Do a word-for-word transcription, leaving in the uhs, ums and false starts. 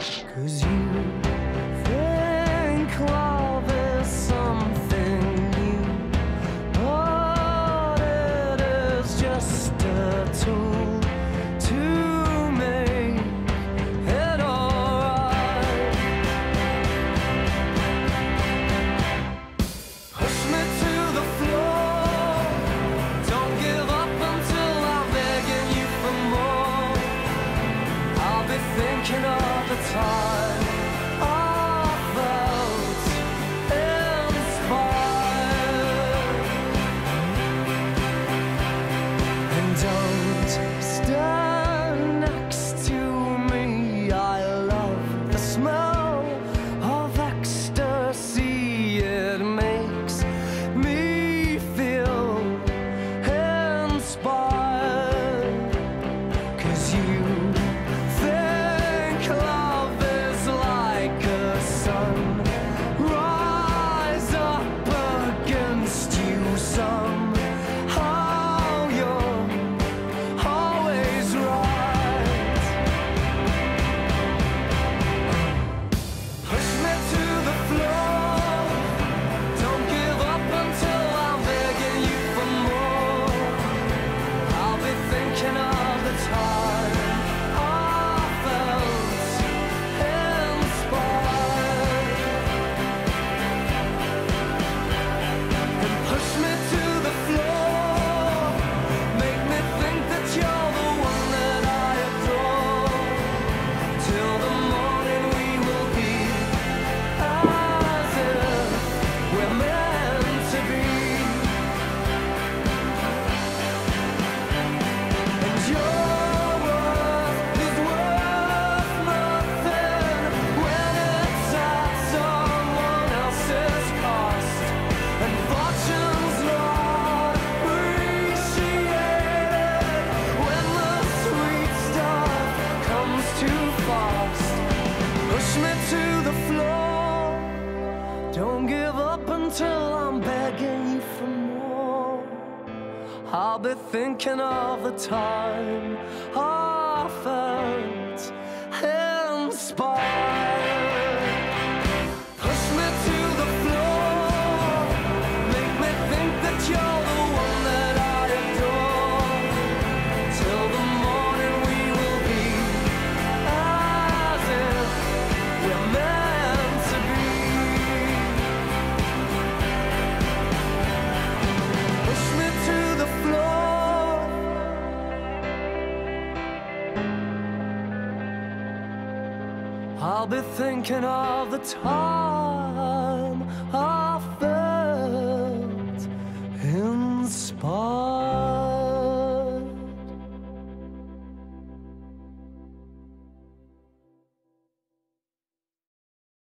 'Cause you think love is something new, but it is just a tool to make it alright. Push me to the floor, don't give up until I'm begging you for more. I'll be thinking of the time I felt inspired. And don't stand next to me, I love the smell of ecstasy. It makes me feel inspired. 'Cause you think love is like a sun, rise up against you somehow. You're always right. Push me to the floor, don't give up until I'm begging you for more. I'll be thinking of the time I felt inspired. And push me to the floor, make me think that you're the one that I adore. Till the morning we will be as if we're meant to be. And your worth is worth nothing when it's at someone else's cost. And fortune's not appreciated when the sweet stuff comes too fast. Push me to the floor, don't give up until I'm begging you for more. I'll be thinking of the time I felt inspired. Push me to the floor, make me think that you're the one that I adore. Till the morning we will be as if we're meant to be. Push me to the floor. I'll be thinking of the time